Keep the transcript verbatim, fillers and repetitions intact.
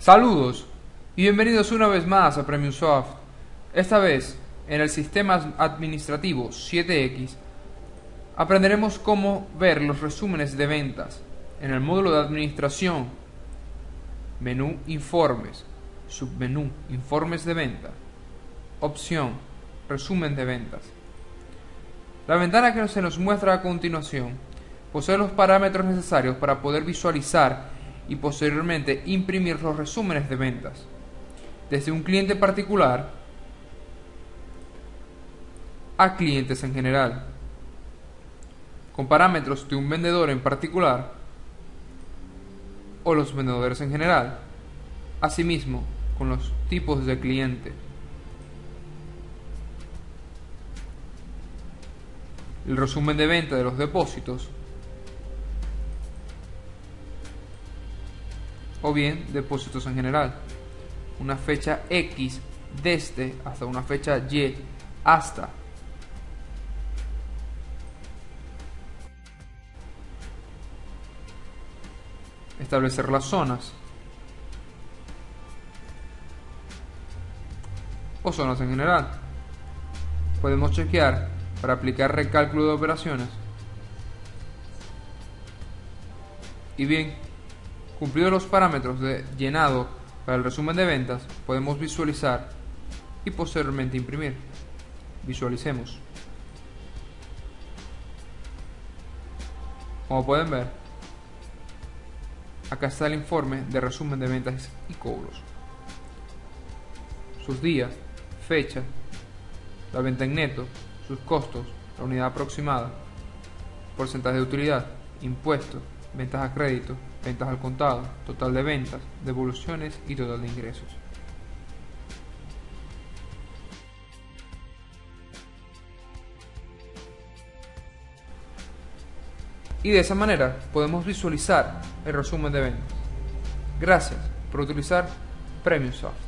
Saludos y bienvenidos una vez más a PremiumSoft. Esta vez, en el sistema administrativo siete equis, aprenderemos cómo ver los resúmenes de ventas. En el módulo de administración, menú Informes, submenú Informes de venta, opción Resumen de ventas. La ventana que se nos muestra a continuación posee los parámetros necesarios para poder visualizar y posteriormente imprimir los resúmenes de ventas desde un cliente particular a clientes en general, con parámetros de un vendedor en particular o los vendedores en general, asimismo con los tipos de cliente. El resumen de venta de los depósitos o bien depósitos en general, una fecha X desde hasta una fecha Y hasta. Establecer las zonas o zonas en general. Podemos chequear para aplicar recálculo de operaciones. Y bien, cumplidos los parámetros de llenado para el resumen de ventas, podemos visualizar y posteriormente imprimir. Visualicemos. Como pueden ver, acá está el informe de resumen de ventas y cobros. Sus días, fecha, la venta en neto, sus costos, la unidad aproximada, porcentaje de utilidad, impuestos, ventas a crédito, ventas al contado, total de ventas, devoluciones y total de ingresos. Y de esa manera podemos visualizar el resumen de ventas. Gracias por utilizar PremiumSoft.